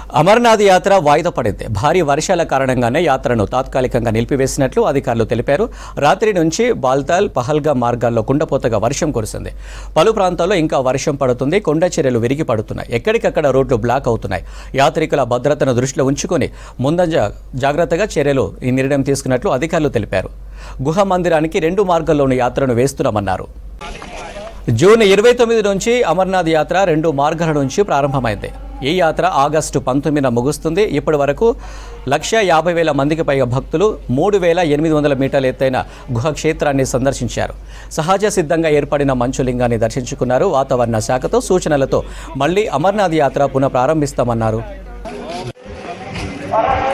అమర్నాథ్ యాత్ర వాయిదా పడింది. భారీ వర్షాల కారణంగానే యాత్రను తాత్కాలికంగా నిలిపివేసినట్లు అధికారులు తెలిపారు. రాత్రి నుంచి బాల్తాల్, పహల్గా మార్గాల్లో కుండపోతగా వర్షం కురిసింది. పలు ప్రాంతాల్లో ఇంకా వర్షం పడుతుంది. కొండ చర్యలు విరిగి పడుతున్నాయి. ఎక్కడికక్కడ రోడ్లు బ్లాక్ అవుతున్నాయి. యాత్రికుల భద్రతను దృష్టిలో ఉంచుకొని ముందంజ జాగ్రత్తగా చర్యలు ఈ నిర్ణయం తీసుకున్నట్లు అధికారులు తెలిపారు. గుహ మందిరానికి 2 మార్గాల్లోనూ యాత్రను వేస్తున్నామన్నారు. జూన్ 29 నుంచి అమర్నాథ్ యాత్ర 2 మార్గాల నుంచి ప్రారంభమైంది. ఈ యాత్ర ఆగస్టు 19న ముగుస్తుంది. ఇప్పటి వరకు 150,000 మందికి పైగా భక్తులు 3,800 మీటర్ల ఎత్తైన గుహ క్షేత్రాన్ని సందర్శించారు. సహజ సిద్ధంగా ఏర్పడిన మంచులింగాన్ని దర్శించుకున్నారు. వాతావరణ శాఖతో సూచనలతో మళ్లీ అమర్నాథ్ యాత్ర పునః ప్రారంభిస్తామన్నారు.